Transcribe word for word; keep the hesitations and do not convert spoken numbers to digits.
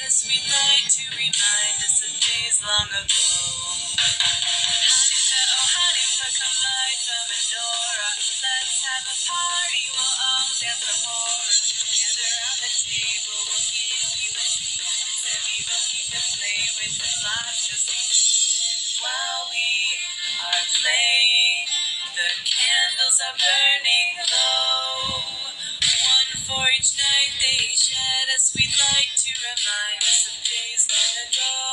a sweet light to remind us of days long ago. Hanukkah, oh Hanukkah, come light the menorah. Let's have a party, we'll all dance the horror. Gather around the table, we'll give you a treat. Instead of evoking to play with the flash of sweet. While we are playing, the candles are burning low. One for each night they shed a sweet light to remind us of days long ago.